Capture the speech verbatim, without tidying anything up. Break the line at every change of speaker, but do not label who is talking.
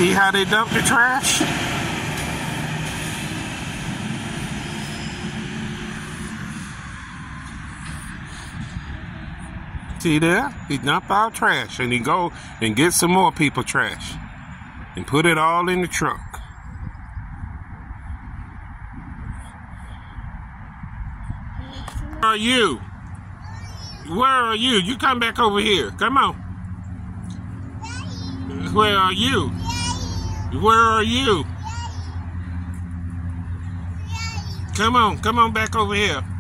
See how they dump the trash? See there? He dump out trash and he go and get some more people trash and put it all in the truck. Where are you? Where are you? You come back over here. Come on. Where are you? Where are you? Come on. Come on back over here.